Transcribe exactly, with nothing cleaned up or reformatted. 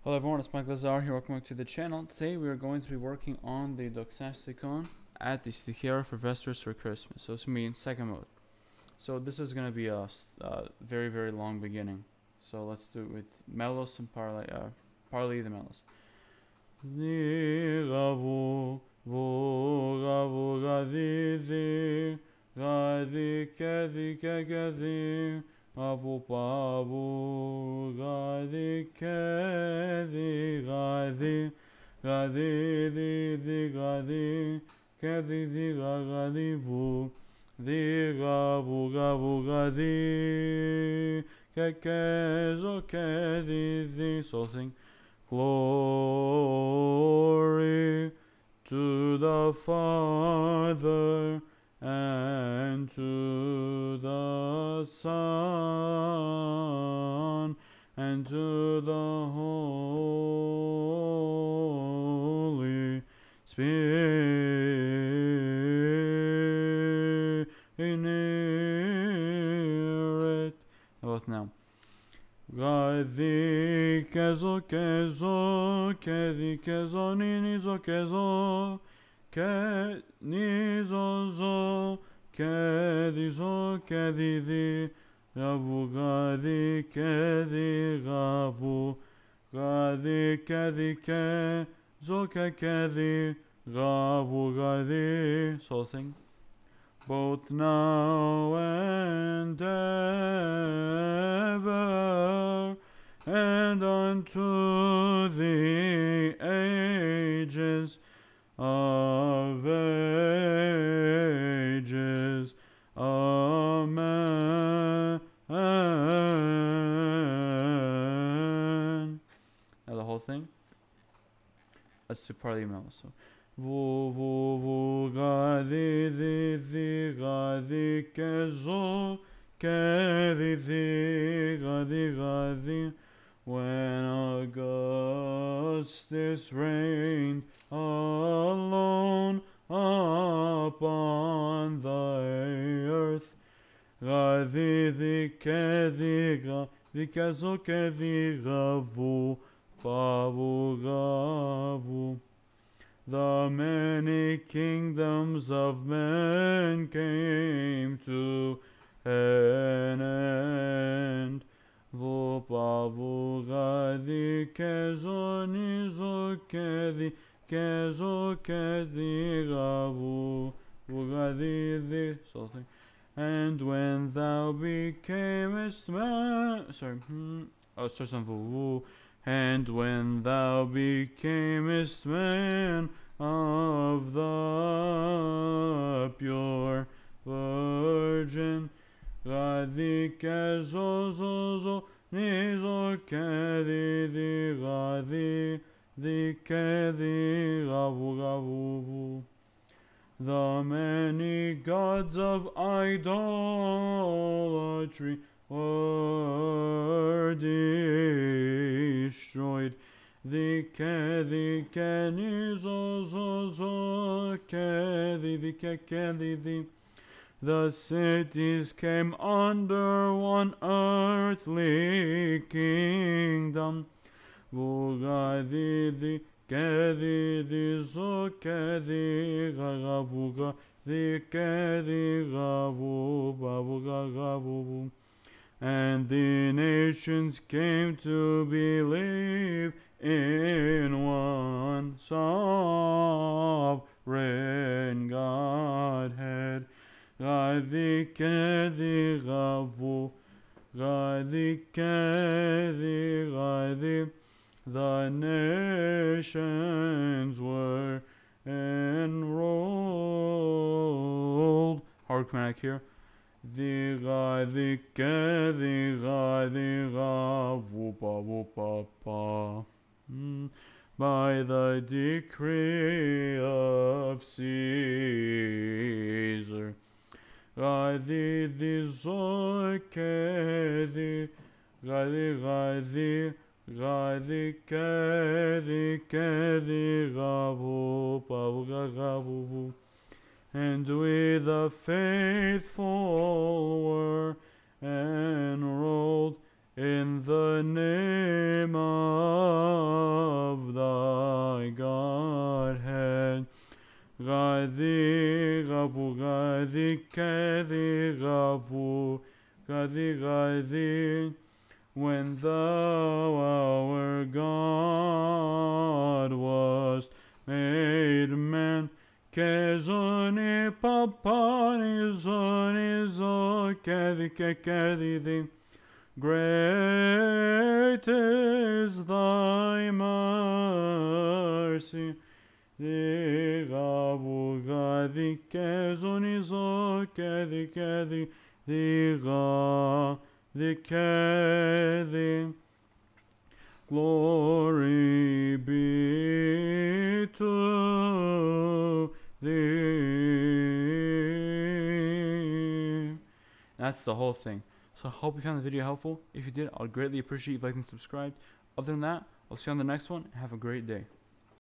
Hello everyone, it's Mike Lazar here, welcome back to the channel. Today we are going to be working on the Doxasticon at the Stichera for Vestors for Christmas. So it's going to be in second mode. So this is going to be a uh, very very long beginning. So let's do it with Melos and Parley, uh, Parley the Melos. Avo pavo gade kede gade gade de de gade kede de gade vo de gavo gavo gade kekezo kede de so sing glory to the Father and to the Son, and to the Holy Spirit. Both now. Gadi kezo kezo, kedi kezo, ninizo kezo. Ke nizozo kedizo kedidi gavu gadi kedi gavu gadi kedi ke zo ke kedi gavu gadi. So thing both now and ever and unto the ages of ages. Amen. Now the whole thing. Let's do Parley Melos. So Vu vu vu gadi di di gadi kezo kedi di gadi gadi. When Augustus reigned alone upon the earth, gadi di kedi gadi kezo kedi gavu pavu gavu. The many kingdoms of men came to an end. Vu pavu gadi kezo nizo kedi kezo kedi gavu gadi di something. And when thou becamest man, sorry, hmm, oh, starts on vu. And when thou becamest man of the pure virgin, gadi kezo zo zo nizo kedi di gadi di kedi gavu gavu vu. The many gods of idolatry were destroyed. The kedi keni zo zo zo kedi di kedi di. The cities came under one earthly kingdom. Vugadi di kedi di zo kedi gagavuga di kedi gavu bavuga gavu. And the nations came to believe in one sovereign Godhead. Gadi kedi gavu, gadi kedi gadi. The nations were enrolled. Hard chromatic here. Di gadi kedi gadi gavu pa vu pa pa. By the decree of Caesar. Gadi di zo kedi gadi gadi gadi kedi kedi gavu pavu gavu vu. And we the faithful were enrolled in the name of thy Godhead. Gadi gavu gadi kadi gavu gadi gadi. When thou, our God, wast made man, kezoni papani zoni zo kadi kadi thee. Great is thy mercy. Digavu gadi kezoni zo kadi kadi diga dikedi. Glory be to thee. That's the whole thing. So I hope you found the video helpful. If you did, I'd greatly appreciate you liking and subscribe. Other than that, I'll see you on the next one. Have a great day.